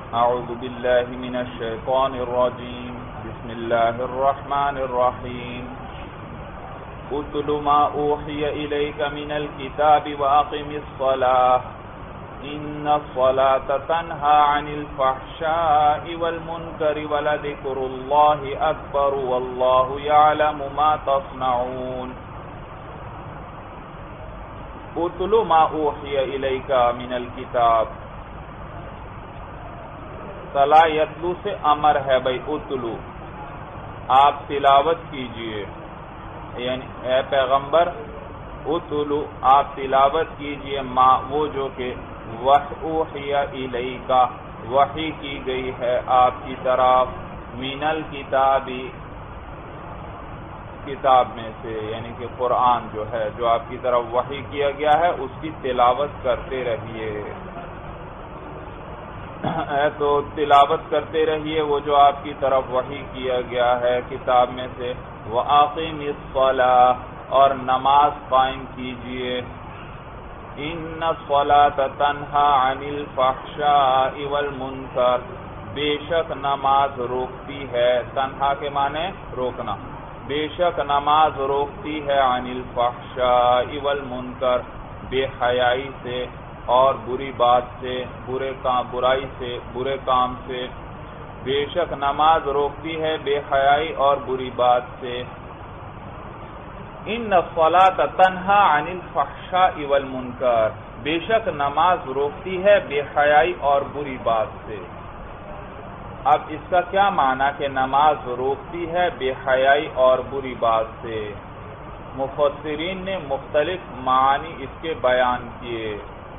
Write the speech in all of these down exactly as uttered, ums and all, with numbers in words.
اعوذ باللہ من الشیطان الرجیم بسم اللہ الرحمن الرحیم اتل ما اوحی الیک من الکتاب واقم الصلاة ان الصلاة تنہی عن الفحشاء والمنکر ولذکر اللہ اکبر واللہ یعلم ما تصنعون. اتل ما اوحی الیک من الکتاب، تلا یتلو سے امر ہے بھائی، اتلو آپ تلاوت کیجئے، یعنی اے پیغمبر اتلو آپ تلاوت کیجئے ما وہ جو کہ وحی الیک وحی کی گئی ہے آپ کی طرف، من الکتابی کتاب میں سے، یعنی کہ قرآن جو ہے جو آپ کی طرف وحی کیا گیا ہے اس کی تلاوت کرتے رہیے. تو تلاوت کرتے رہیے وہ جو آپ کی طرف وحی کیا گیا ہے کتاب میں سے. وَأَقِمِ الصَّلَاةَ اور نماز قائم کیجئے. إِنَّ الصَّلَاةَ تَنْهَى عَنِ الْفَحْشَاءِ وَالْمُنْكَرِ بے شک نماز روکتی ہے، تنہا کے معنی روکنا، بے شک نماز روکتی ہے عن الفحشاء والمنکر بے حیائی سے اور بری بات سے، برے کام برائی سے، برے کام سے. بے شک نماز روکتی ہے بے حیائی اور بری بات سے. ان الصلاۃ تنہی عن الفحشاء والمنکر بے شک نماز روکتی ہے بے حیائی اور بری بات سے. اب اس کا کیا معنی کہ نماز روکتی ہے بے حیائی اور بری بات سے؟ مفسرین نے مختلف معنی اس کے بیان کیے.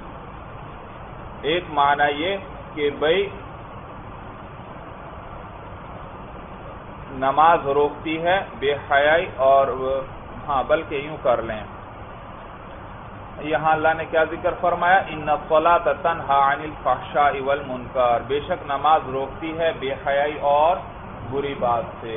ایک معنی یہ کہ بھئی نماز روکتی ہے بے حیائی اور ہاں بلکہ یوں کر لیں، یہاں اللہ نے کیا ذکر فرمایا؟ ان الصلاۃ تنہی عن الفحشاء والمنکر بے شک نماز روکتی ہے بے حیائی اور بری بات سے.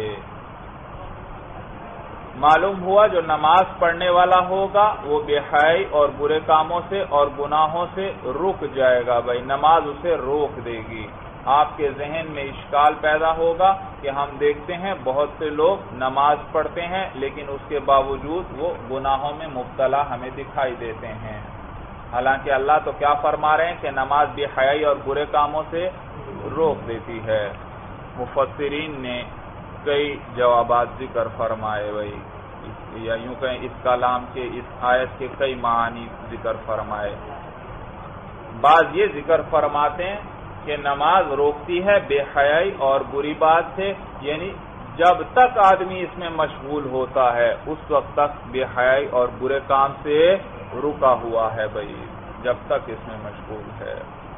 معلوم ہوا جو نماز پڑھنے والا ہوگا وہ بے حیائی اور برے کاموں سے اور گناہوں سے رک جائے گا. بھائی نماز اسے روک دے گی. آپ کے ذہن میں اشکال پیدا ہوگا کہ ہم دیکھتے ہیں بہت سے لوگ نماز پڑھتے ہیں لیکن اس کے باوجود وہ گناہوں میں مبتلا ہمیں دکھائی دیتے ہیں. حالانکہ اللہ تو کیا فرما رہے ہیں کہ نماز بے حیائی اور برے کاموں سے روک دیتی ہے. مفسرین نے کئی جوابات ذکر فرمائے بھائی، یا یوں کہیں اس کلام کے اس آیت کے کئی معنی ذکر فرمائے. بعض یہ ذکر فرماتے ہیں کہ نماز روکتی ہے بے حیائی اور بری بات سے، یعنی جب تک آدمی اس میں مشغول ہوتا ہے اس وقت تک بے حیائی اور برے کام سے رکا ہوا ہے بھائی، جب تک اس میں مشغول ہے.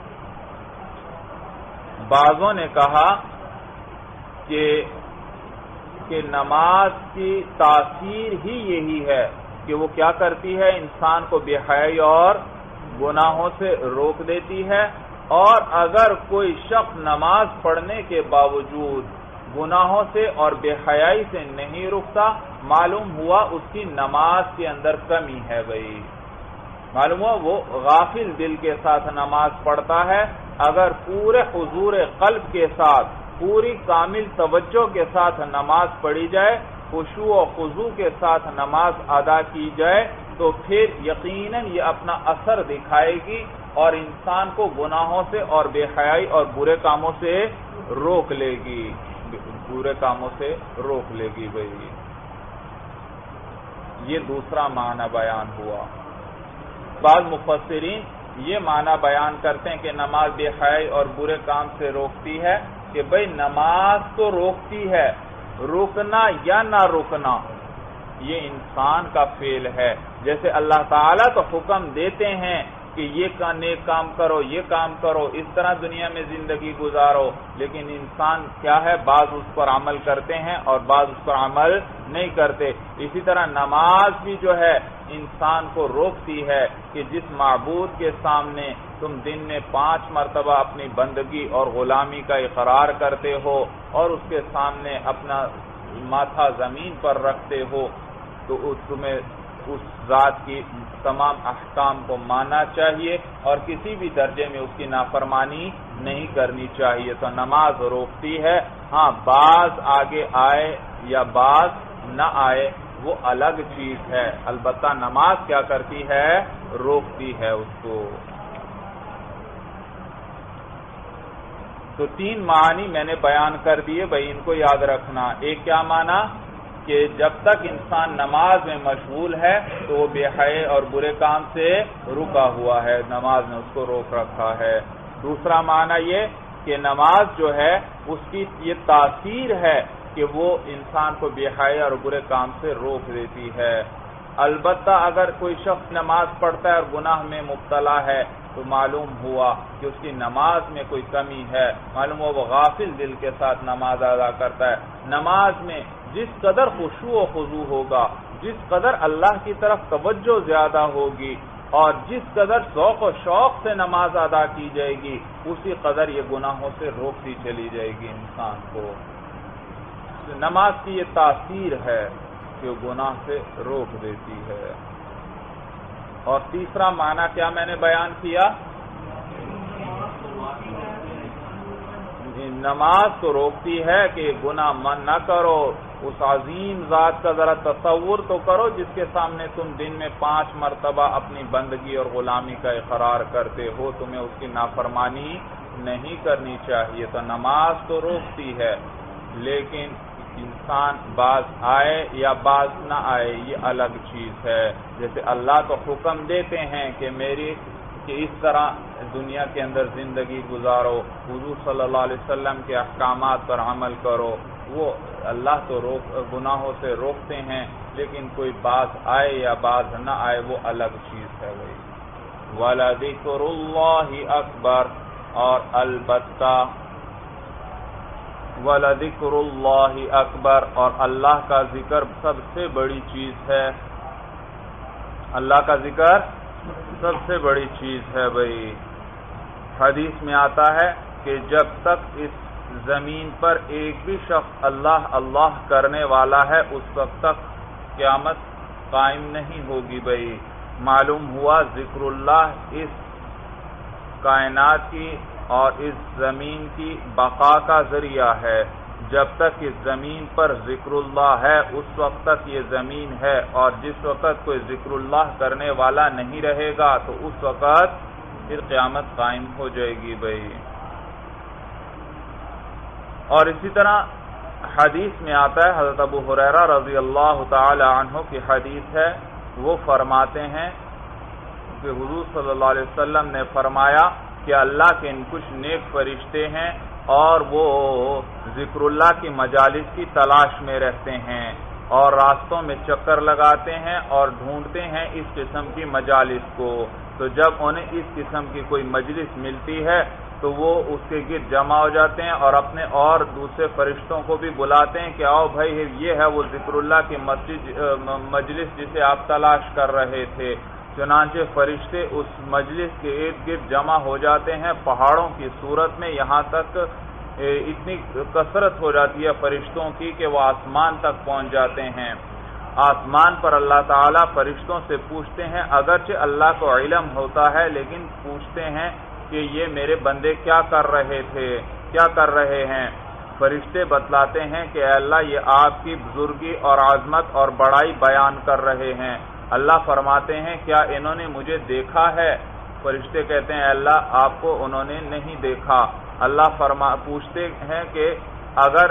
بعضوں نے کہا کہ کہ نماز کی تاثیر ہی یہی ہے کہ وہ کیا کرتی ہے، انسان کو بے حیائی اور گناہوں سے روک دیتی ہے. اور اگر کوئی شخص نماز پڑھنے کے باوجود گناہوں سے اور بے حیائی سے نہیں رکتا، معلوم ہوا اس کی نماز کے اندر کمی ہے بھائی. معلوم ہوا وہ غافل دل کے ساتھ نماز پڑھتا ہے. اگر پورے حضور قلب کے ساتھ پوری کامل توجہ کے ساتھ نماز پڑھی جائے، خشوع و خضوع کے ساتھ نماز ادا کی جائے تو پھر یقیناً یہ اپنا اثر دکھائے گی اور انسان کو گناہوں سے اور بے حیائی اور برے کاموں سے روک لے گی، برے کاموں سے روک لے گی بھائی. یہ دوسرا معنی بیان ہوا. بعض مفسرین یہ معنی بیان کرتے ہیں کہ نماز بے حیائی اور برے کام سے روکتی ہے کہ بھئی نماز تو روکتی ہے، رکنا یا نہ رکنا یہ انسان کا فعل ہے. جیسے اللہ تعالیٰ تو حکم دیتے ہیں کہ یہ نیک کام کرو، یہ کام کرو، اس طرح دنیا میں زندگی گزارو، لیکن انسان کیا ہے، بعض اس پر عمل کرتے ہیں اور بعض اس پر عمل نہیں کرتے. اسی طرح نماز بھی جو ہے انسان کو روکتی ہے کہ جس معبود کے سامنے تم دن میں پانچ مرتبہ اپنی بندگی اور غلامی کا اقرار کرتے ہو اور اس کے سامنے اپنا ماتھا زمین پر رکھتے ہو تو تمہیں اس ذات کی تمام احکام کو ماننا چاہیے اور کسی بھی درجے میں اس کی نافرمانی نہیں کرنی چاہیے. تو نماز روکتی ہے. ہاں بعض آگے آئے یا بعض نہ آئے وہ الگ چیز ہے، البتہ نماز کیا کرتی ہے؟ روکتی ہے اس کو. تو تین معنی میں نے بیان کر دیے بھائی، ان کو یاد رکھنا. ایک کیا معنی کہ جب تک انسان نماز میں مشغول ہے تو وہ بے حیائی اور برے کام سے رکا ہوا ہے، نماز نے اس کو روک رکھا ہے. دوسرا معنی یہ کہ نماز جو ہے اس کی یہ تاثیر ہے کہ وہ انسان کو بے حیائی اور برے کام سے روک دیتی ہے. البتہ اگر کوئی شخص نماز پڑھتا ہے اور گناہ میں مبتلا ہے تو معلوم ہوا کہ اس کی نماز میں کوئی کمی ہے، معلوم ہوا وہ غافل دل کے ساتھ نماز ادا کرتا ہے. نماز میں جس قدر خشوع و خضوع ہوگا، جس قدر اللہ کی طرف توجہ زیادہ ہوگی اور جس قدر ذوق و شوق سے نماز ادا کی جائے گی، اسی قدر یہ گناہوں سے روکتی چلی جائے گی انسان کو. نماز کی یہ تاثیر ہے کہ وہ گناہ سے روک دیتی ہے. اور تیسرا معنی کیا میں نے بیان کیا؟ نماز تو روکتی ہے کہ گناہ من نہ کرو. اس عظیم ذات کا ذرا تصور تو کرو جس کے سامنے تم دن میں پانچ مرتبہ اپنی بندگی اور غلامی کا اقرار کرتے ہو، تمہیں اس کی نافرمانی نہیں کرنی چاہیے. تو نماز تو روکتی ہے، لیکن انسان بعض آئے یا بعض نہ آئے یہ الگ چیز ہے. جیسے اللہ تو حکم دیتے ہیں کہ میری کہ اس طرح دنیا کے اندر زندگی گزارو، حضور صلی اللہ علیہ وسلم کے احکامات پر عمل کرو، وہ اللہ تو روک گناہوں سے روکتے ہیں، لیکن کوئی بعض آئے یا بعض نہ آئے وہ الگ چیز ہے. بھائی وَلَذِكْرُ اللَّهِ أَكْبَرُ، اور البتہ وَلَذِكْرُ اللَّهِ أَكْبَرُ، اور اللہ کا ذکر سب سے بڑی چیز ہے. اللہ کا ذکر سب سے بڑی چیز ہے. بھائی حدیث میں آتا ہے کہ جب تک اس زمین پر ایک بھی شخص اللہ اللہ کرنے والا ہے اس وقت تک قیامت قائم نہیں ہوگی. بھائی معلوم ہوا ذکر اللہ اس کائنات کی اور اس زمین کی بقا کا ذریعہ ہے. جب تک اس زمین پر ذکر اللہ ہے اس وقت تک یہ زمین ہے، اور جس وقت کوئی ذکر اللہ کرنے والا نہیں رہے گا تو اس وقت پھر قیامت قائم ہو جائے گی. بھائی اور اسی طرح حدیث میں آتا ہے، حضرت ابو ہریرہ رضی اللہ تعالی عنہ کی حدیث ہے، وہ فرماتے ہیں کہ حضور صلی اللہ علیہ وسلم نے فرمایا کہ اللہ کے کچھ نیک فرشتے ہیں اور وہ ذکر اللہ کی مجالس کی تلاش میں رہتے ہیں اور راستوں میں چکر لگاتے ہیں اور ڈھونڈتے ہیں اس قسم کی مجالس کو. تو جب انہیں اس قسم کی کوئی مجلس ملتی ہے تو وہ اس کے گرد جمع ہو جاتے ہیں اور اپنے اور دوسرے فرشتوں کو بھی بلاتے ہیں کہ آؤ بھائی یہ ہے وہ ذکر اللہ کی مسجد مجلس جسے آپ تلاش کر رہے تھے. چنانچہ فرشتے اس مجلس کے ارد گرد جمع ہو جاتے ہیں پہاڑوں کی صورت میں، یہاں تک اتنی کثرت ہو جاتی ہے فرشتوں کی کہ وہ آسمان تک پہنچ جاتے ہیں. آسمان پر اللہ تعالیٰ فرشتوں سے پوچھتے ہیں، اگرچہ اللہ کو علم ہوتا ہے لیکن پوچھتے ہیں کہ یہ میرے بندے کیا کر رہے تھے، کیا کر رہے ہیں. فرشتے بتلاتے ہیں کہ اے اللہ یہ آپ کی بزرگی اور عظمت اور بڑائی بیان کر رہے ہیں. اللہ فرماتے ہیں کیا انہوں نے مجھے دیکھا ہے؟ فرشتے کہتے ہیں اے اللہ آپ کو انہوں نے نہیں دیکھا. اللہ فرما پوچھتے ہیں کہ اگر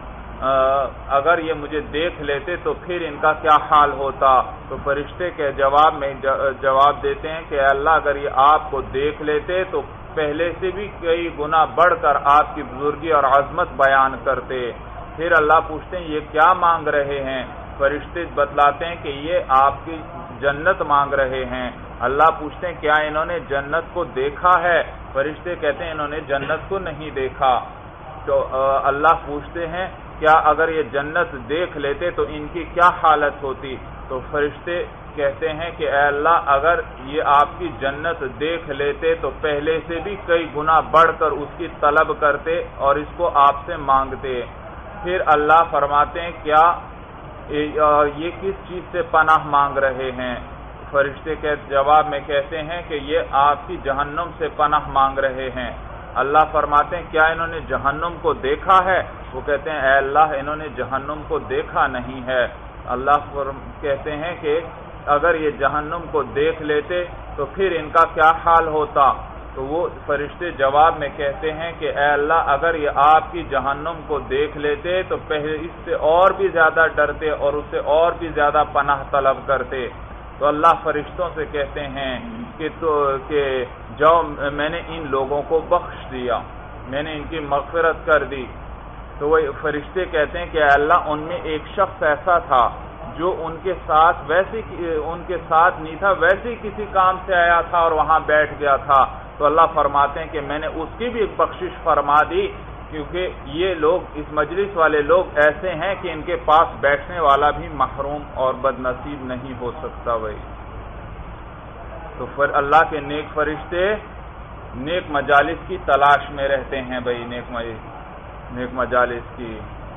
اگر یہ مجھے دیکھ لیتے تو پھر ان کا کیا حال ہوتا؟ تو فرشتے کے جواب میں جواب دیتے ہیں کہ اے اللہ اگر یہ آپ کو دیکھ لیتے تو پہلے سے بھی کئی گنا بڑھ کر آپ کی بزرگی اور عظمت بیان کرتے. پھر اللہ پوچھتے ہیں یہ کیا مانگ رہے ہیں؟ فرشتے بتلاتے ہیں کہ یہ آپ کی جنت مانگ رہے ہیں. اللہ پوچھتے ہیں کیا انہوں نے جنت کو دیکھا ہے؟ فرشتے کہتے ہیں انہوں نے جنت کو نہیں دیکھا. تو اللہ پوچھتے ہیں کیا اگر یہ جنت دیکھ لیتے تو ان کی کیا حالت ہوتی؟ تو فرشتے کہتے ہیں کہ اے اللہ اگر یہ آپ کی جنت دیکھ لیتے تو پہلے سے بھی کئی گنا بڑھ کر اس کی طلب کرتے اور اس کو آپ سے مانگتے. پھر اللہ فرماتے ہیں کیا یہ کس چیز سے پناہ مانگ رہے ہیں؟ فرشتے کے جواب میں کہتے ہیں کہ یہ آپ کی جہنم سے پناہ مانگ رہے ہیں۔ اللہ فرماتے ہیں کیا انہوں نے جہنم کو دیکھا ہے؟ وہ کہتے ہیں اے اللہ انہوں نے جہنم کو دیکھا نہیں ہے۔ اللہ کہتے ہیں کہ اگر یہ جہنم کو دیکھ لیتے تو پھر ان کا کیا حال ہوتا؟ تو وہ فرشتے جواب میں کہتے ہیں کہ اے اللہ اگر یہ آپ کی جہنم کو دیکھ لیتے تو پہلے اس سے اور بھی زیادہ ڈرتے اور اس سے اور بھی زیادہ پناہ طلب کرتے۔ تو اللہ فرشتوں سے کہتے ہیں کہ تو کہ جاؤ میں نے ان لوگوں کو بخش دیا، میں نے ان کی مغفرت کر دی۔ تو وہ فرشتے کہتے ہیں کہ اے اللہ ان میں ایک شخص ایسا تھا جو ان کے ساتھ ویسے ان کے ساتھ نہیں تھا، ویسے کسی کام سے آیا تھا اور وہاں بیٹھ گیا تھا۔ تو اللہ فرماتے ہیں کہ میں نے اس کی بھی ایک بخشش فرما دی، کیونکہ یہ لوگ اس مجلس والے لوگ ایسے ہیں کہ ان کے پاس بیٹھنے والا بھی محروم اور بد نصیب نہیں ہو سکتا بھائی۔ تو پھر اللہ کے نیک فرشتے نیک مجالس کی تلاش میں رہتے ہیں بھائی، نیک نیک مجالس کی،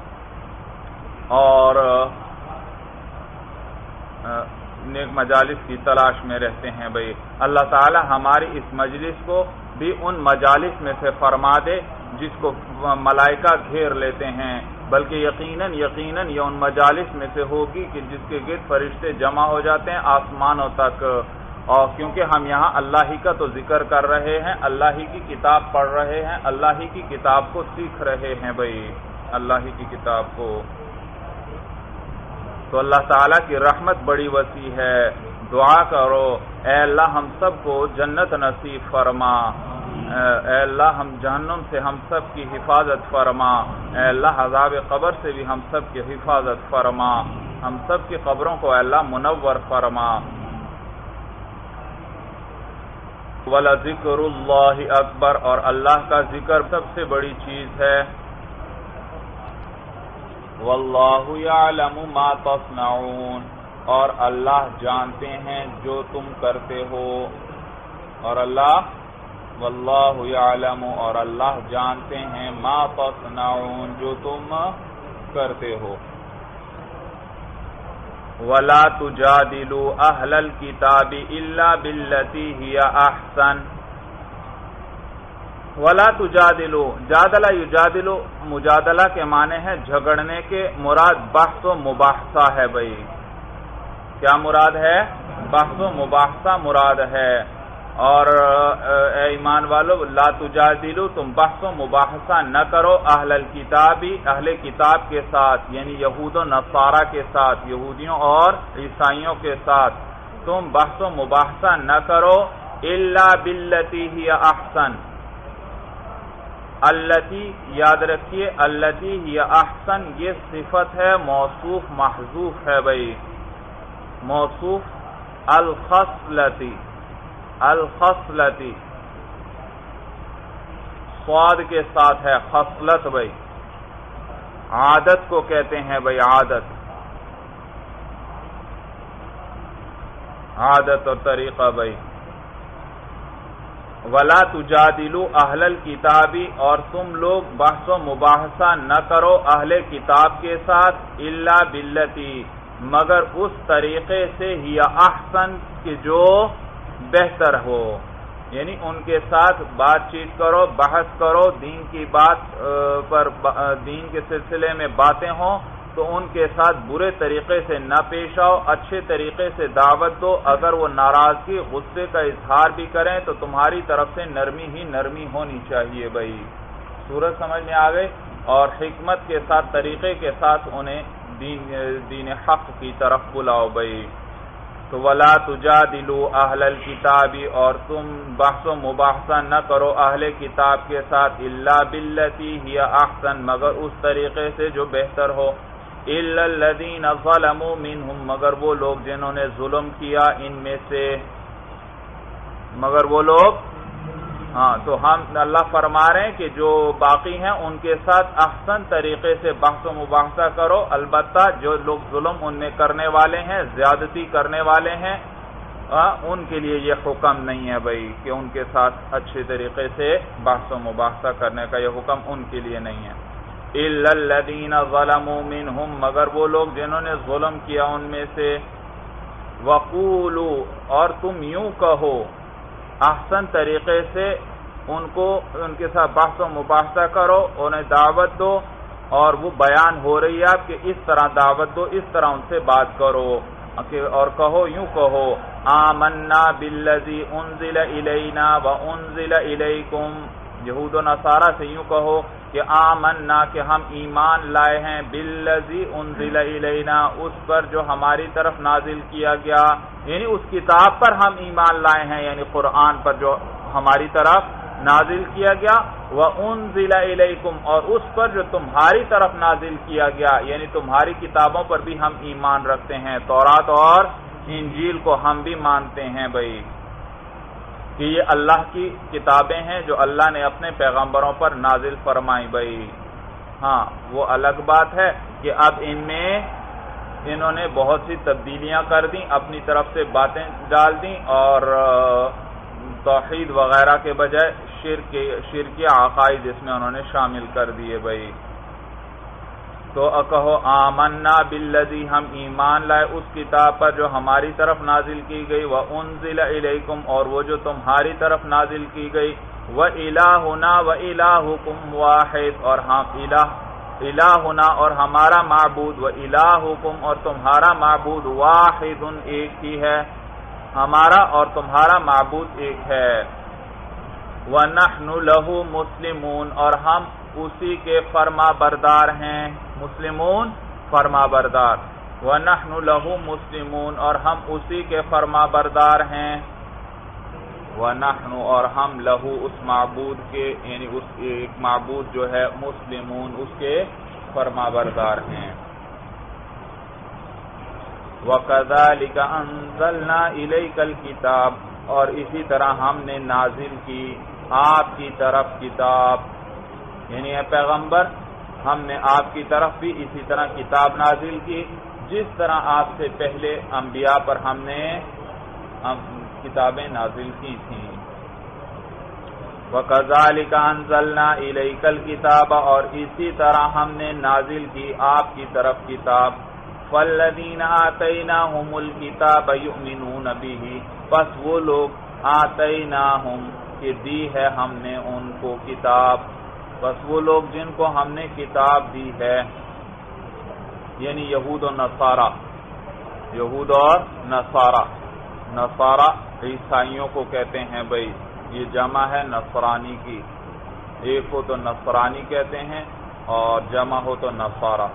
اور نیک مجالس کی تلاش میں رہتے ہیں بھائی۔ اللہ تعالی ہماری اس مجلس کو بھی ان مجالس میں سے فرما دے جس کو ملائکہ گھیر لیتے ہیں، بلکہ یقیناً یقیناً یہ ان مجالس میں سے ہوگی کہ جس کے گرد فرشتے جمع ہو جاتے ہیں آسمانوں تک، اور کیونکہ ہم یہاں اللہ ہی کا تو ذکر کر رہے ہیں، اللہ ہی کی کتاب پڑھ رہے ہیں، اللہ ہی کی کتاب کو سیکھ رہے ہیں بھائی، اللہ ہی کی کتاب کو۔ تو اللہ تعالیٰ کی رحمت بڑی وسیع ہے، دعا کرو اے اللہ ہم سب کو جنت نصیب فرما، اے اللہ ہم جہنم سے ہم سب کی حفاظت فرما، اے اللہ عذاب قبر سے بھی ہم سب کی حفاظت فرما، ہم سب کی قبروں کو اے اللہ منور فرما۔ وَلَذِكْرُ اللَّهِ اکبر، اور اللہ کا ذکر سب سے بڑی چیز ہے۔ وَاللَّهُ يَعْلَمُ مَا تَصْنَعُونَ، اور اللہ جانتے ہیں جو تم کرتے ہو، اور اللہ واللہ یعلم، اور اللہ جانتے ہیں ما تصنعون، جو تم کرتے ہو۔ وَلَا تُجَادِلُوا أَهْلَ الْكِتَابِ إِلَّا بِالَّتِي هِيَ أَحْسَنُ۔ وَلَا تُجَادِلُوا، جادلہ یجادلو مجادلہ کے معنی ہے جھگڑنے کے، مراد بحث و مباحثہ ہے بھائی۔ کیا مراد ہے؟ بحث و مباحثہ مراد ہے۔ اور اے ایمان والو لا تجادلو، تم بحث و مباحثہ نہ کرو اہل الکتابی، اہل کتاب کے ساتھ، یعنی یہود و نصارہ کے ساتھ، یہودیوں اور عیسائیوں کے ساتھ تم بحث و مباحثہ نہ کرو، الا باللتی ہی احسن، التی یاد رکھیے، التی ہی احسن یہ صفت ہے موصوف محذوف ہے بھائی، موصوف الخصلتی، الخصلتی صاد کے ساتھ ہے، خصلت بھائی، عادت کو کہتے ہیں بھائی، عادت عادت اور طریقہ بھائی۔ وَلَا تُجَادِلُوا أَهْلَ الْكِتَابِ، اور تم لوگ بحث و مباحثہ نہ کرو اہل کتاب کے ساتھ، الا باللتی مگر اس طریقے سے ہی احسن کہ جو بہتر ہو، یعنی ان کے ساتھ بات چیت کرو، بحث کرو، دین کی بات پر دین کے سلسلے میں باتیں ہوں تو ان کے ساتھ برے طریقے سے نہ پیش آؤ، اچھے طریقے سے دعوت دو، اگر وہ ناراضگی غصے کا اظہار بھی کریں تو تمہاری طرف سے نرمی ہی نرمی ہونی چاہیے بھائی۔ سورج سمجھ میں آ گئی، اور حکمت کے ساتھ طریقے کے ساتھ انہیں دین دین حق کی طرف بلاؤ بھائی۔ تو ولا تجادلوا اہل الکتاب، اور تم بحث و مباحثہ نہ کرو اہل کتاب کے ساتھ، الا باللتی ہی احسن مگر اس طریقے سے جو بہتر ہو، الا الذین ظلموا منہم مگر وہ لوگ جنہوں نے ظلم کیا ان میں سے، مگر وہ لوگ، ہاں تو ہم اللہ فرما رہے ہیں کہ جو باقی ہیں ان کے ساتھ احسن طریقے سے بحث و مباحثہ کرو، البتہ جو لوگ ظلم ان میں کرنے والے ہیں، زیادتی کرنے والے ہیں، ان کے لیے یہ حکم نہیں ہے بھائی کہ ان کے ساتھ اچھے طریقے سے بحث و مباحثہ کرنے کا، یہ حکم ان کے لیے نہیں ہے۔ الا الذین ظلموا منہم مگر وہ لوگ جنہوں نے ظلم کیا ان میں سے، وقولوا اور تم یوں کہو، احسن طریقے سے ان کو ان کے ساتھ بحث و مباحثہ کرو، انہیں دعوت دو، اور وہ بیان ہو رہی ہے آپ کہ اس طرح دعوت دو، اس طرح ان سے بات کرو، اور کہو یوں کہو آمنا بالذی انزل الینا وانزل الیکم، یہود و نصارہ سے یوں کہو کہ آمنا کہ ہم ایمان لائے ہیں، بالذی انزل الینا اس پر جو ہماری طرف نازل کیا گیا، یعنی اس کتاب پر ہم ایمان لائے ہیں، یعنی قرآن پر جو ہماری طرف نازل کیا گیا، وَأُنزِلَ إِلَيْكُمْ اور اس پر جو تمہاری طرف نازل کیا گیا، یعنی تمہاری کتابوں پر بھی ہم ایمان رکھتے ہیں، تورات اور انجیل کو ہم بھی مانتے ہیں بھائی کہ یہ اللہ کی کتابیں ہیں جو اللہ نے اپنے پیغمبروں پر نازل فرمائی بھائی۔ ہاں وہ الگ بات ہے کہ اب ان میں انہوں نے بہت سی تبدیلیاں کر دیں، اپنی طرف سے باتیں ڈال دیں، اور توحید وغیرہ کے بجائے شرک شرکی عقائد اس میں انہوں نے شامل کر دیے بھائی۔ تو کہو آمنا بالذی ہم ایمان لائے اس کتاب پر جو ہماری طرف نازل کی گئی، وانزل الیکم اور وہ جو تمہاری طرف نازل کی گئی، وَإِلَٰهُنَا وَإِلَٰهُكُمْ وَاحِدٌ اور ہم الہ الہنا اور ہمارا معبود، وَإِلَٰهُكُمْ اور تمہارا معبود، واحد ایک ہی ہے، ہمارا اور تمہارا معبود ایک ہے، وَنَحْنُ لَهُ مُسْلِمُونَ اور ہم اسی کے فرما بردار ہیں، مسلمون فرما بردار، وَنَحْنُ لَهُ مُسْلِمُونَ اور ہم اسی کے فرما بردار ہیں، وَنَحْنُ اور ہم لہو اس معبود کے یعنی اس ایک معبود جو ہے مسلمون اس کے فرما بردار ہیں۔ وَكَذَلِكَ أَنزَلْنَا إِلَيْكَ الْكِتَابَ اور اسی طرح ہم نے نازل کی آپ کی طرف کتاب، یعنی اے پیغمبر ہم نے آپ کی طرف بھی اسی طرح کتاب نازل کی جس طرح آپ سے پہلے انبیاء پر ہم نے کتابیں نازل کی تھیں۔ وَكَذَلِكَ أَنزَلْنَا إِلَيْكَ الْكِتَابَ اور اسی طرح ہم نے نازل کی آپ کی طرف کتاب، فَالَّذِينَ آتَيْنَاهُمُ الْكِتَابَ يُؤْمِنُونَ بِهِ پس وہ لوگ آتَيْنَاهُمْ کہ دی ہے ہم نے ان کو کتاب، بس وہ لوگ جن کو ہم نے کتاب دی ہے، یعنی یہود و نصارہ، یہود اور نصارہ، نصارہ عیسائیوں کو کہتے ہیں بھائی، یہ جمع ہے نصرانی کی، ایک ہو تو نصرانی کہتے ہیں اور جمع ہو تو نصارہ۔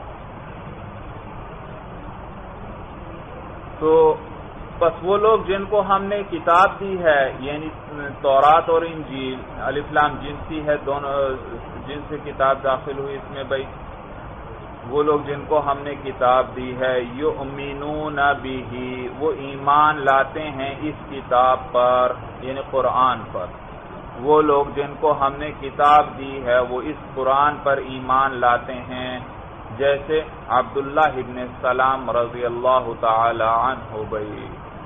تو بس وہ لوگ جن کو ہم نے کتاب دی ہے، یعنی تورات اور انجیل، الف لام جنسی ہے، دونوں جن سے کتاب داخل ہوئی اس میں بھائی، وہ لوگ جن کو ہم نے کتاب دی ہے، یؤمنون بہ وہ ایمان لاتے ہیں اس کتاب پر، یعنی قرآن پر، وہ لوگ جن کو ہم نے کتاب دی ہے وہ اس قرآن پر ایمان لاتے ہیں، جیسے عبداللہ ابن السلام رضی اللہ تعالی عنہ بھائی،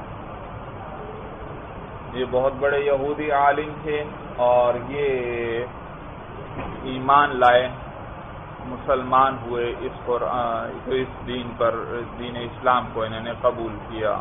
یہ بہت بڑے یہودی عالم تھے اور یہ ایمان لائے، مسلمان ہوئے، اس قرآن اس دین پر، دین اسلام کو انہوں نے قبول کیا۔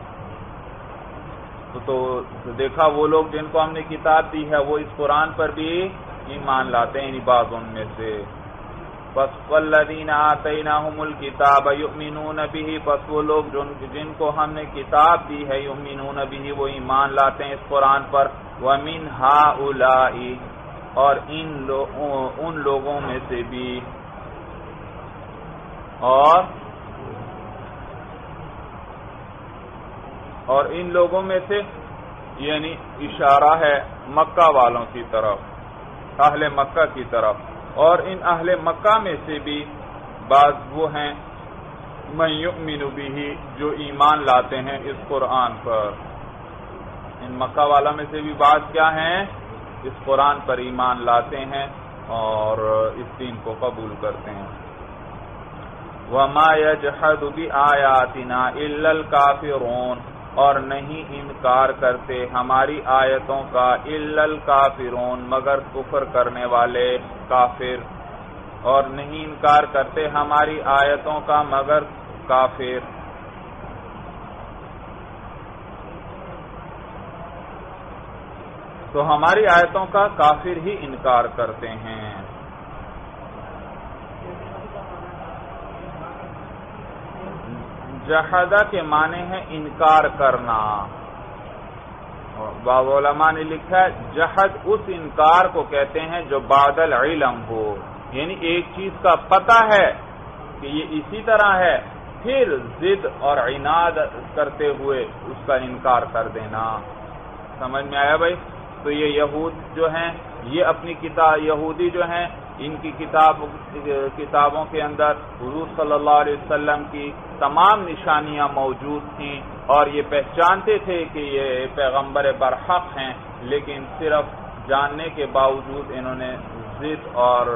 تو, تو دیکھا وہ لوگ جن کو ہم نے کتاب دی ہے وہ اس قرآن پر بھی ایمان لاتے ہیں، یعنی بعض ان میں سے، پس والذین آتیناہم الکتاب یؤمنون بہ پس وہ لوگ جن کو ہم نے کتاب دی ہے، یؤمنون بہ وہ ایمان لاتے ہیں اس قرآن پر، ومن ہؤلاء اور ان لو ان لوگوں میں سے بھی، اور اور ان لوگوں میں سے یعنی اشارہ ہے مکہ والوں کی طرف، اہل مکہ کی طرف، اور ان اہل مکہ میں سے بھی بعض وہ ہیں من یؤمن بہ جو ایمان لاتے ہیں اس قرآن پر، ان مکہ والوں میں سے بھی بعض کیا ہیں اس قرآن پر ایمان لاتے ہیں اور اس دین کو قبول کرتے ہیں۔ وَمَا يَجْحَدُ بِآيَاتِنَا إِلَّا الْكَافِرُونَ اور نہیں انکار کرتے ہماری آیتوں کا إِلَّا الْكَافِرُونَ مگر کفر کرنے والے کافر، اور نہیں انکار کرتے ہماری آیتوں کا مگر کافر. تو ہماری آیتوں کا کافر ہی انکار کرتے ہیں. جحدہ کے معنی ہے انکار کرنا. بعض علماء نے لکھا ہے جحد اس انکار کو کہتے ہیں جو بعد العلم ہو، یعنی ایک چیز کا پتہ ہے کہ یہ اسی طرح ہے، پھر ضد اور عناد کرتے ہوئے اس کا انکار کر دینا. سمجھ میں آیا بھائی؟ تو یہ یہود جو ہیں، یہ اپنی کتاب یہودی جو ہیں، ان کی کتاب کتابوں کے اندر حضور صلی اللہ علیہ وسلم کی تمام نشانیاں موجود تھیں اور یہ پہچانتے تھے کہ یہ پیغمبر برحق ہیں، لیکن صرف جاننے کے باوجود انہوں نے ضد اور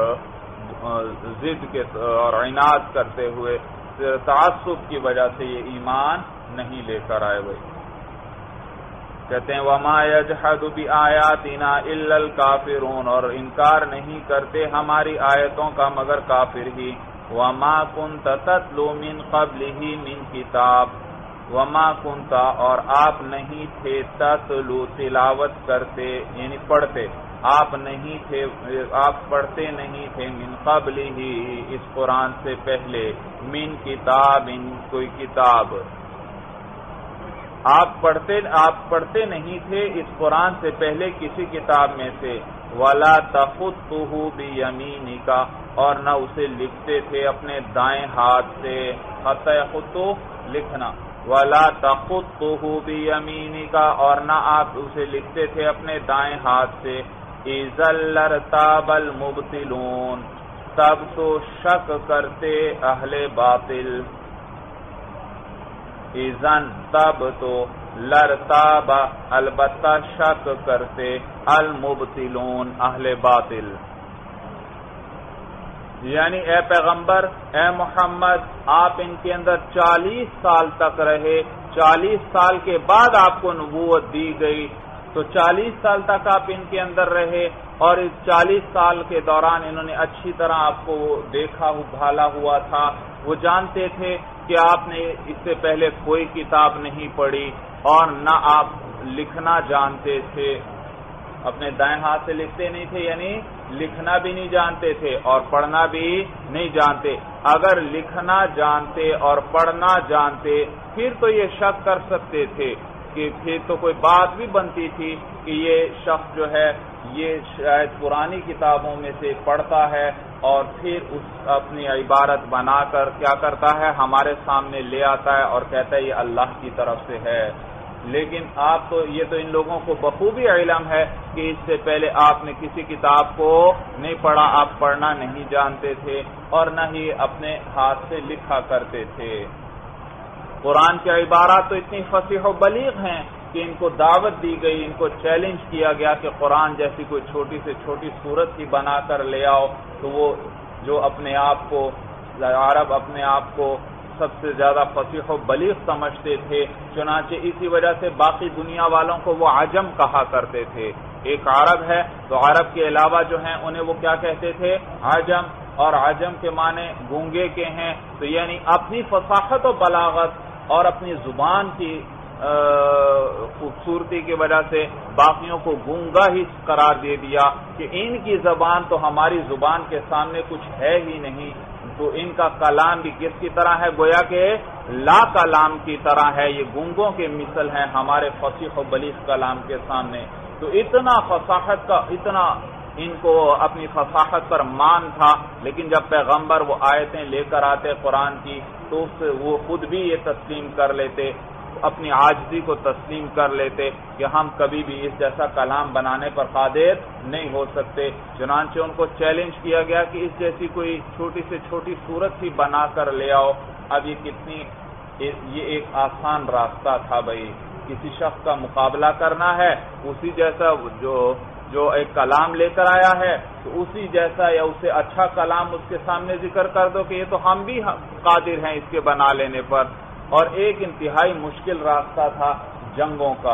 ضد کے اور عناد کرتے ہوئے تعصب کی وجہ سے یہ ایمان نہیں لے کر آئے. بھائی کہتے ہیں وَمَا يَجْحَدُ بِآيَاتِنَا إِلَّا الْكَافِرُونَ، اور انکار نہیں کرتے ہماری آیتوں کا مگر کافر ہی. وَمَا كُنْتَ تَتْلُو مِنْ قَبْلِهِ مِنْ کتاب، وَمَا كُنْتَ اور آپ نہیں تھے تَتْلُو تلاوت کرتے یعنی پڑھتے، آپ نہیں تھے آپ پڑھتے نہیں تھے من قبلہ اس قرآن سے پہلے، من کتاب کوئی کتاب، آپ پڑھتے آپ پڑھتے نہیں تھے اس قرآن سے پہلے کسی کتاب میں سے. وَلَا تَخُطُّهُ بِيَمِينِكَ، اور نہ اسے لکھتے تھے اپنے دائیں ہاتھ سے. خط یخط لکھنا. وَلَا تَخُطُّهُ بِيَمِينِكَ، اور نہ آپ اسے لکھتے تھے اپنے دائیں ہاتھ سے. اِذًا لَارْتَابَ الْمُبْطِلُونَ، تب تو شک کرتے اہل باطل. اذن تب تو لرتاب البتہ شک کرتے المبطلون اہل باطل. یعنی اے پیغمبر اے محمد آپ ان کے اندر چالیس سال تک رہے، چالیس سال کے بعد آپ کو نبوت دی گئی، تو چالیس سال تک آپ ان کے اندر رہے اور اس چالیس سال کے دوران انہوں نے اچھی طرح آپ کو دیکھا بھالا ہوا تھا. وہ جانتے تھے کہ آپ نے اس سے پہلے کوئی کتاب نہیں پڑھی اور نہ آپ لکھنا جانتے تھے، اپنے دائیں ہاتھ سے لکھتے نہیں تھے، یعنی لکھنا بھی نہیں جانتے تھے اور پڑھنا بھی نہیں جانتے. اگر لکھنا جانتے اور پڑھنا جانتے پھر تو یہ شک کر سکتے تھے کہ پھر تو کوئی بات بھی بنتی تھی کہ یہ شخص جو ہے یہ شاید پرانی کتابوں میں سے پڑھتا ہے اور پھر اس اپنی عبارت بنا کر کیا کرتا ہے ہمارے سامنے لے آتا ہے اور کہتا ہے یہ اللہ کی طرف سے ہے. لیکن آپ تو یہ تو ان لوگوں کو بخوبی علم ہے کہ اس سے پہلے آپ نے کسی کتاب کو نہیں پڑھا، آپ پڑھنا نہیں جانتے تھے اور نہ ہی اپنے ہاتھ سے لکھا کرتے تھے. قرآن کی عبارات تو اتنی فصیح و بلیغ ہیں کہ ان کو دعوت دی گئی، ان کو چیلنج کیا گیا کہ قرآن جیسی کوئی چھوٹی سے چھوٹی صورت ہی بنا کر لے آؤ. تو وہ جو اپنے آپ کو عرب اپنے آپ کو سب سے زیادہ فصیح و بلیغ سمجھتے تھے، چنانچہ اسی وجہ سے باقی دنیا والوں کو وہ عجم کہا کرتے تھے. ایک عرب ہے تو عرب کے علاوہ جو ہیں انہیں وہ کیا کہتے تھے؟ عجم. اور عجم کے معنی گونگے کے ہیں، تو یعنی اپنی فصاحت و بلاغت اور اپنی زبان کی خوبصورتی کی وجہ سے باقیوں کو گونگا ہی قرار دے دیا کہ ان کی زبان تو ہماری زبان کے سامنے کچھ ہے ہی نہیں. تو ان کا کلام بھی کس کی طرح ہے؟ گویا کہ لا کلام کی طرح ہے، یہ گونگوں کے مثل ہیں ہمارے فصیح و بلیغ کلام کے سامنے. تو اتنا فصاحت کا اتنا ان کو اپنی فصاحت پر مان تھا، لیکن جب پیغمبر وہ آیتیں لے کر آتے قرآن کی تو وہ خود بھی یہ تسلیم کر لیتے، اپنی عاجزی کو تسلیم کر لیتے کہ ہم کبھی بھی اس جیسا کلام بنانے پر قادر نہیں ہو سکتے. چنانچہ ان کو چیلنج کیا گیا کہ اس جیسی کوئی چھوٹی سے چھوٹی صورت ہی بنا کر لے آؤ. اب یہ کتنی یہ ایک آسان راستہ تھا بھائی، کسی شخص کا مقابلہ کرنا ہے اسی جیسا جو جو ایک کلام لے کر آیا ہے تو اسی جیسا یا اسے اچھا کلام اس کے سامنے ذکر کر دو کہ یہ تو ہم بھی قادر ہیں اس کے بنا لینے پر. اور ایک انتہائی مشکل راستہ تھا جنگوں کا.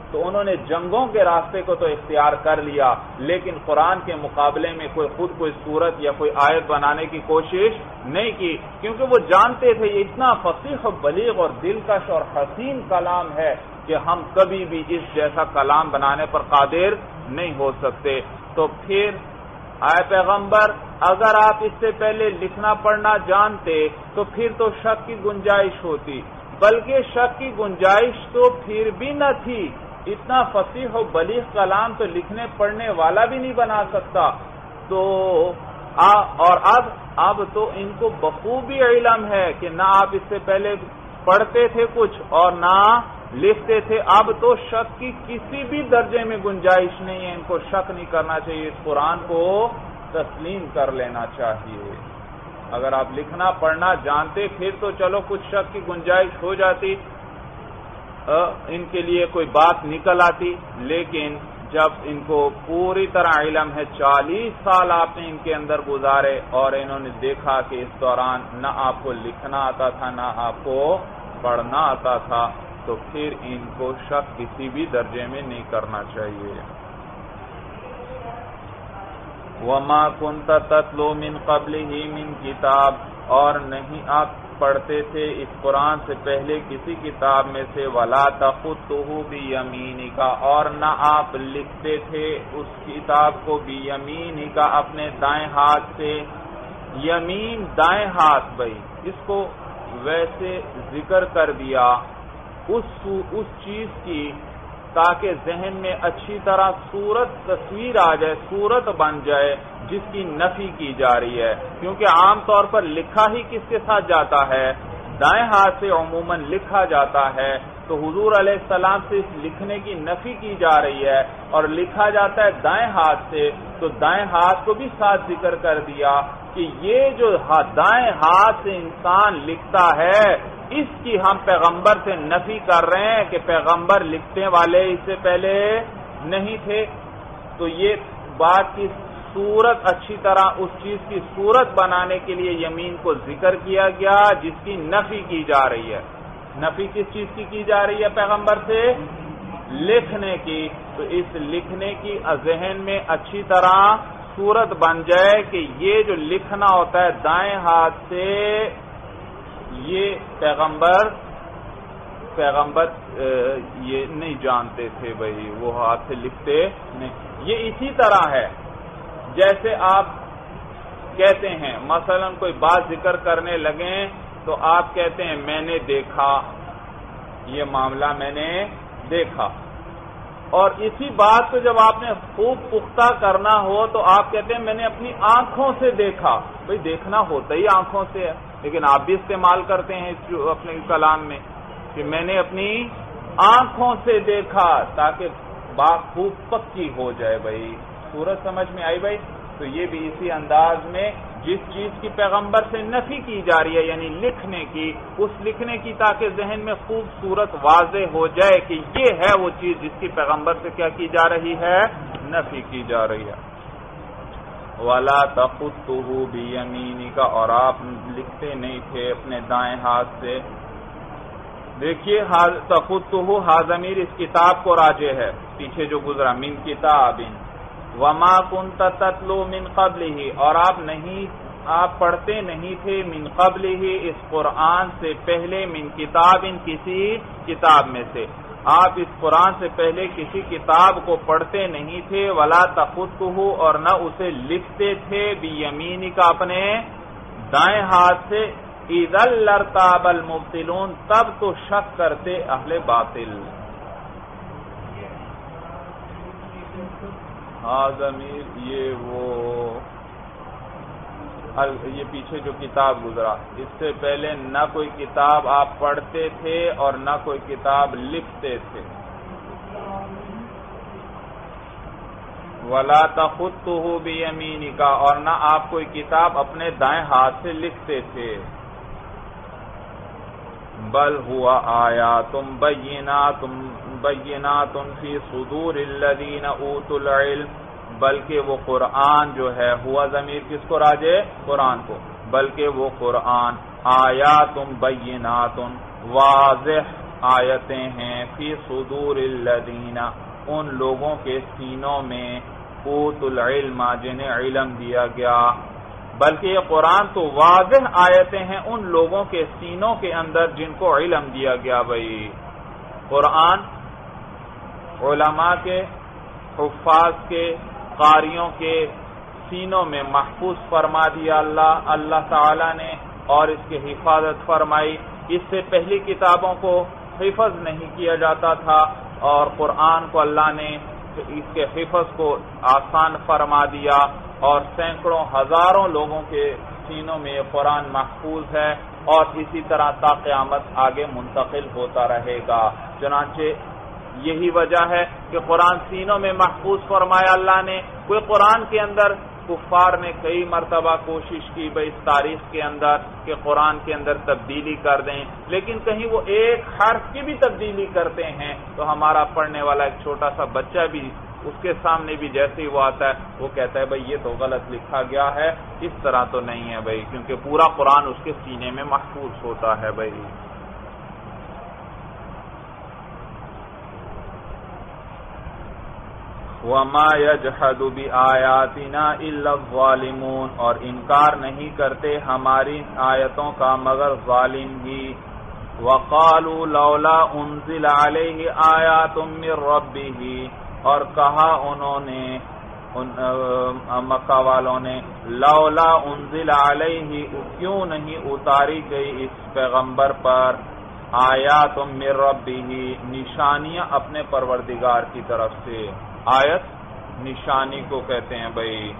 تو انہوں نے جنگوں کے راستے کو تو اختیار کر لیا، لیکن قرآن کے مقابلے میں کوئی خود کوئی صورت یا کوئی آیت بنانے کی کوشش نہیں کی، کیونکہ وہ جانتے تھے یہ اتنا فصیح و بلیغ اور دلکش اور حسین کلام ہے کہ ہم کبھی بھی اس جیسا کلام بنانے پر قادر نہیں ہو سکتے۔ تو پھر اے پیغمبر اگر آپ اس سے پہلے لکھنا پڑھنا جانتے تو پھر تو شک کی گنجائش ہوتی، بلکہ شک کی گنجائش تو پھر بھی نہ تھی، اتنا فصیح و بلیغ کلام تو لکھنے پڑھنے والا بھی نہیں بنا سکتا۔ تو آ اور اب اب تو ان کو بخوبی علم ہے کہ نہ آپ اس سے پہلے پڑھتے تھے کچھ اور نہ لکھتے تھے، اب تو شک کی کسی بھی درجے میں گنجائش نہیں ہے، ان کو شک نہیں کرنا چاہیے، اس قرآن کو تسلیم کر لینا چاہیے۔ اگر آپ لکھنا پڑھنا جانتے پھر تو چلو کچھ شک کی گنجائش ہو جاتی، ان کے لیے کوئی بات نکل آتی، لیکن جب ان کو پوری طرح علم ہے، چالیس سال آپ نے ان کے اندر گزارے اور انہوں نے دیکھا کہ اس دوران نہ آپ کو لکھنا آتا تھا نہ آپ کو پڑھنا آتا تھا، تو پھر ان کو شک کسی بھی درجے میں نہیں کرنا چاہیے۔ وَمَا كُنْتَ تَتْلُو مِنْ قَبْلِهِ مِنْ کتاب، اور نہیں آپ پڑھتے تھے اس قرآن سے پہلے کسی کتاب میں سے، وَلَا تَخُطُّهُ بِيَمِينِكَ، اور نہ آپ لکھتے تھے اس کتاب کو بِيَمِينِكَ اپنے دائیں ہاتھ سے۔ یمین دائیں ہاتھ، بھائی اس کو ویسے ذکر کر دیا اس اس چیز کی تاکہ ذہن میں اچھی طرح صورت تصویر آ جائے، صورت بن جائے جس کی نفی کی جا رہی ہے، کیونکہ عام طور پر لکھا ہی کس کے ساتھ جاتا ہے، دائیں ہاتھ سے عموماً لکھا جاتا ہے، تو حضور علیہ السلام سے اس لکھنے کی نفی کی جا رہی ہے اور لکھا جاتا ہے دائیں ہاتھ سے، تو دائیں ہاتھ کو بھی ساتھ ذکر کر دیا کہ یہ جو دائیں ہاتھ سے انسان لکھتا ہے اس کی ہم پیغمبر سے نفی کر رہے ہیں کہ پیغمبر لکھنے والے اس سے پہلے نہیں تھے۔ تو یہ بات کی صورت اچھی طرح اس چیز کی صورت بنانے کے لیے یمین کو ذکر کیا گیا جس کی نفی کی جا رہی ہے۔ نفی کس چیز کی کی جا رہی ہے پیغمبر سے؟ لکھنے کی۔ تو اس لکھنے کی ذہن میں اچھی طرح صورت بن جائے کہ یہ جو لکھنا ہوتا ہے دائیں ہاتھ سے، یہ پیغمبر پیغمبر یہ نہیں جانتے تھے، بھائی وہ ہاتھ سے لکھتے نہیں۔ یہ اسی طرح ہے جیسے آپ کہتے ہیں مثلا کوئی بات ذکر کرنے لگیں تو آپ کہتے ہیں میں نے دیکھا، یہ معاملہ میں نے دیکھا، اور اسی بات کو جب آپ نے خوب پختہ کرنا ہو تو آپ کہتے ہیں میں نے اپنی آنکھوں سے دیکھا۔ بھئی دیکھنا ہوتا ہی آنکھوں سے ہے، لیکن آپ بھی استعمال کرتے ہیں اپنے کلام میں کہ میں نے اپنی آنکھوں سے دیکھا، تاکہ بات خوب پکی ہو جائے۔ بھائی صورت سمجھ میں آئی بھائی؟ تو یہ بھی اسی انداز میں جس چیز کی پیغمبر سے نفی کی جا رہی ہے یعنی لکھنے کی، اس لکھنے کی تاکہ ذہن میں خوبصورت واضح ہو جائے کہ یہ ہے وہ چیز جس کی پیغمبر سے کیا کی جا رہی ہے، نفی کی جا رہی ہے۔ وَلَا تَخُطُّهُ بِيَمِينِكَ، اور آپ لکھتے نہیں تھے اپنے دائیں ہاتھ سے۔ دیکھیے تَخُطُّهُ ہا ضمیر اس کتاب کو راجع ہے، پیچھے جو گزرا من کتاب، وَمَا كُنْتَ تَتْلُو مِنْ قَبْلِهِ، اور آپ نہیں آپ پڑھتے نہیں تھے من قبلہ اس قرآن سے پہلے، من کتاب کسی کتاب میں سے، آپ اس قرآن سے پہلے کسی کتاب کو پڑھتے نہیں تھے، وَلَا تَخُطُّهُ، اور نہ اسے لکھتے تھے، بِيَمِينِكَ اپنے دائیں ہاتھ سے، اِذًا لَارْتَابَ الْمُبْطِلُونَ، تب تو شک کرتے اہل باطل۔ ہاں ضمیر یہ وہ یہ پیچھے جو کتاب گزرا، اس سے پہلے نہ کوئی کتاب آپ پڑھتے تھے اور نہ کوئی کتاب لکھتے تھے۔ وَلَا تَخُطُّهُ بِيَمِينِكَ، اور نہ آپ کوئی کتاب اپنے دائیں ہاتھ سے لکھتے تھے۔ بل ہوا آیات بینات بینات فی صدور الذین اوتوا العلم، بلکہ وہ قرآن جو ہے، ہوا ضمیر کس کو راجع؟ قرآن کو، بلکہ وہ قرآن آیات بینات واضح آیتیں ہیں فی صدور الذین ان لوگوں کے سینوں میں اوت العلم جنہیں علم دیا گیا، بلکہ یہ قرآن تو واضح آیتیں ہیں ان لوگوں کے سینوں کے اندر جن کو علم دیا گیا۔ بھائی قرآن علماء کے، حفاظ کے، قاریوں کے سینوں میں محفوظ فرما دیا اللہ اللہ تعالی نے، اور اس کی حفاظت فرمائی۔ اس سے پہلی کتابوں کو حفظ نہیں کیا جاتا تھا، اور قرآن کو اللہ نے اس کے حفظ کو آسان فرما دیا، اور سینکڑوں ہزاروں لوگوں کے سینوں میں یہ قرآن محفوظ ہے، اور اسی طرح تا قیامت آگے منتقل ہوتا رہے گا۔ چنانچہ یہی وجہ ہے کہ قرآن سینوں میں محفوظ فرمایا اللہ نے۔ کوئی قرآن کے اندر کفار نے کئی مرتبہ کوشش کی بھائی اس تاریخ کے اندر کہ قرآن کے اندر تبدیلی کر دیں، لیکن کہیں وہ ایک حرف کی بھی تبدیلی کرتے ہیں تو ہمارا پڑھنے والا ایک چھوٹا سا بچہ بھی اس کے سامنے بھی جیسے ہی وہ آتا ہے وہ کہتا ہے بھائی یہ تو غلط لکھا گیا ہے، اس طرح تو نہیں ہے بھائی، کیونکہ پورا قرآن اس کے سینے میں محفوظ ہوتا ہے بھائی۔ وَمَا يَجْحَدُ بِآيَاتِنَا إِلَّا الظَّالِمُونَ اور انکار نہیں کرتے ہماری آیتوں کا مگر ظالم ہی۔ وَقَالُوا لَوْلَا أُنزِلَ عَلَيْهِ آيَاتٌ مِّن رَّبِّهِ اور کہا انہوں نے مکہ والوں نے لولا انزل علیہ کیوں نہیں اتاری گئی اس پیغمبر پر آیات من ربہ نشانیاں اپنے پروردگار کی طرف سے۔ آیت نشانی کو کہتے ہیں بھائی۔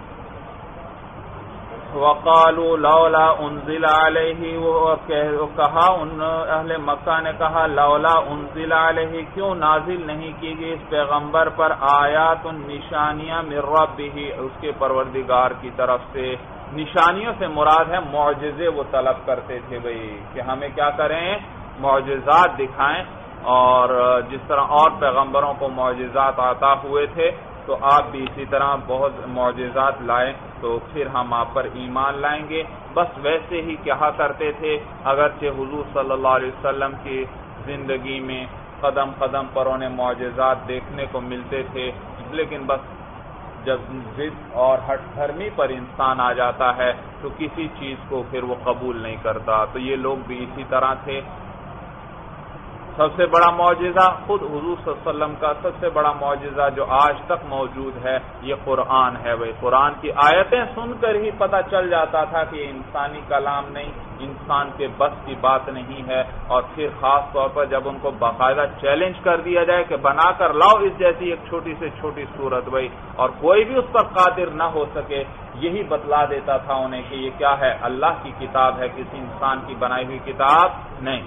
وقالوا لولا انزل علیہ وہ کہا ان اہل مکہ نے کہا لولا انزل علیہ کیوں نازل نہیں کی گئی اس پیغمبر پر آیات نشانیاں من ربہ اس کے پروردگار کی طرف سے۔ نشانیوں سے مراد ہے معجزے وہ طلب کرتے تھے بھائی کہ ہمیں کیا کریں، معجزات دکھائیں، اور جس طرح اور پیغمبروں کو معجزات عطا ہوئے تھے تو آپ بھی اسی طرح بہت معجزات لائیں تو پھر ہم آپ پر ایمان لائیں گے۔ بس ویسے ہی کہا کرتے تھے، اگرچہ حضور صلی اللہ علیہ وسلم کی زندگی میں قدم قدم پر انہیں معجزات دیکھنے کو ملتے تھے، لیکن بس جب ضد اور ہٹ دھرمی پر انسان آ جاتا ہے تو کسی چیز کو پھر وہ قبول نہیں کرتا۔ تو یہ لوگ بھی اسی طرح تھے۔ سب سے بڑا معجزہ خود حضور صلی اللہ علیہ وسلم کا سب سے بڑا معجزہ جو آج تک موجود ہے یہ قرآن ہے بھائی۔ قرآن کی آیتیں سن کر ہی پتہ چل جاتا تھا کہ یہ انسانی کلام نہیں، انسان کے بس کی بات نہیں ہے، اور پھر خاص طور پر جب ان کو باقاعدہ چیلنج کر دیا جائے کہ بنا کر لاؤ اس جیسی ایک چھوٹی سے چھوٹی صورت بھائی، اور کوئی بھی اس پر قادر نہ ہو سکے، یہی بتلا دیتا تھا انہیں کہ یہ کیا ہے، اللہ کی کتاب ہے، کسی انسان کی بنائی ہوئی کتاب نہیں۔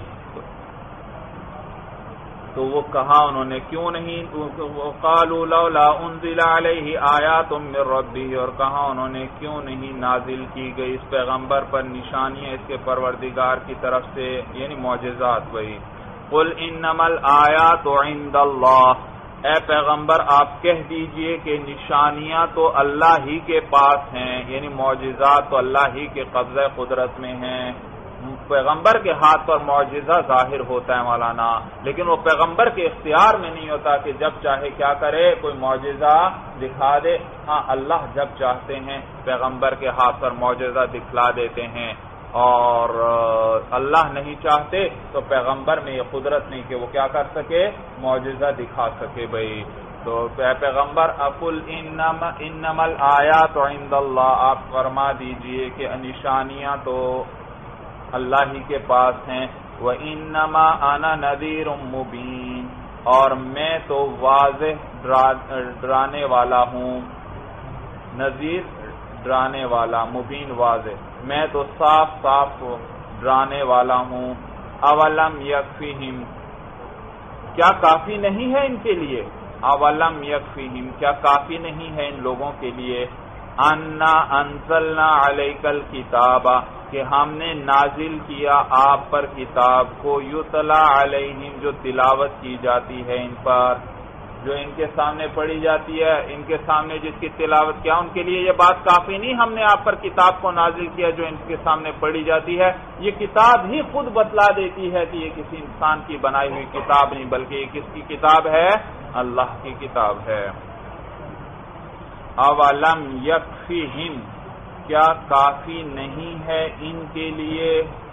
تو وہ کہا انہوں نے کیوں نہیں، قالوا لولا انزل علیہ آیات من ربہ اور کہا انہوں نے کیوں نہیں نازل کی گئی اس پیغمبر پر نشانیاں اس کے پروردگار کی طرف سے، یعنی معجزات وہی۔ قل انما الآیات عند اللہ اے پیغمبر آپ کہہ دیجئے کہ نشانیاں تو اللہ ہی کے پاس ہیں، یعنی معجزات تو اللہ ہی کے قبضہ قدرت میں ہیں۔ پیغمبر کے ہاتھ پر معجزہ ظاہر ہوتا ہے مولانا، لیکن وہ پیغمبر کے اختیار میں نہیں ہوتا کہ جب چاہے کیا کرے، کوئی معجزہ دکھا دے۔ ہاں اللہ جب چاہتے ہیں پیغمبر کے ہاتھ پر معجزہ دکھلا دیتے ہیں، اور اللہ نہیں چاہتے تو پیغمبر میں یہ قدرت نہیں کہ وہ کیا کر سکے، معجزہ دکھا سکے بھائی۔ تو پیغمبر اقل انما انما الآیات عند اللہ آپ فرما دیجئے کہ نشانیاں تو اللہ ہی کے پاس ہیں۔ وَإِنَّمَا أَنَا نَذِيرٌ مُبِينٌ اور میں تو واضح ڈرانے والا ہوں، نذیر ڈرانے والا، مبین واضح، میں تو صاف صاف ڈرانے والا ہوں۔ اولم یکفیہم کیا کافی نہیں ہے ان کے لیے، اولم یکفیہم کیا کافی نہیں ہے ان لوگوں کے لیے، انا انزلنا علیک الکتاب کہ ہم نے نازل کیا آپ پر کتاب کو، یتلا علیہم جو تلاوت کی جاتی ہے ان پر، جو ان کے سامنے پڑھی جاتی ہے، ان کے سامنے جس کی تلاوت کیا، ان کے لیے یہ بات کافی نہیں ہم نے آپ پر کتاب کو نازل کیا جو ان کے سامنے پڑھی جاتی ہے؟ یہ کتاب ہی خود بتلا دیتی ہے کہ یہ کسی انسان کی بنائی ہوئی کتاب نہیں، بلکہ یہ کس کی کتاب ہے؟ اللہ کی کتاب ہے۔ اولم یکفیہم، کیا کافی نہیں ہے ان کے لیے؟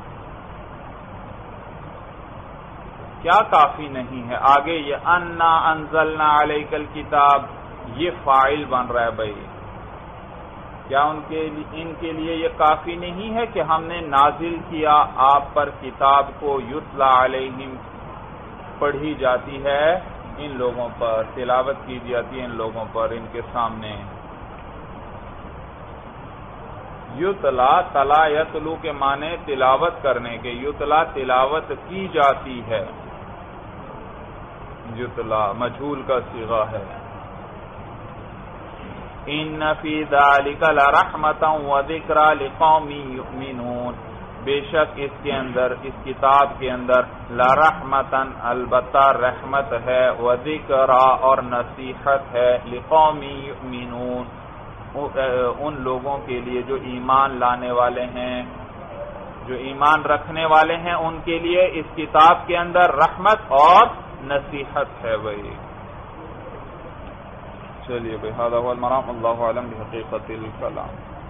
کیا کافی نہیں ہے؟ آگے یہ انا انزلنا علیک الکتاب، یہ فاعل بن رہا ہے بھائی۔ کیا ان کے ان کے لیے یہ کافی نہیں ہے کہ ہم نے نازل کیا آپ پر کتاب کو، یتلا علیہم، پڑھی جاتی ہے ان لوگوں پر، تلاوت کی جاتی ہے ان لوگوں پر، ان کے سامنے۔ یتلا، تلا یتلو کے معنی تلاوت کرنے کے، یتلا تلاوت کی جاتی ہے، یتلا مجہول کا صیغہ ہے۔ ان فی ذلک لرحمۃ وذکری لقوم یؤمنون، بے شک اس کے اندر، اس کتاب کے اندر، لرحمۃ، البتہ رحمت ہے، وذکری، اور نصیحت ہے، لقوم یؤمنون، ان لوگوں کے لیے جو ایمان لانے والے ہیں، جو ایمان رکھنے والے ہیں، ان کے لیے اس کتاب کے اندر رحمت اور نصیحت ہے بھائی۔ چلیے بھائی، ھذا ھو المرام، اللہ اعلم بحقیقت الکلام۔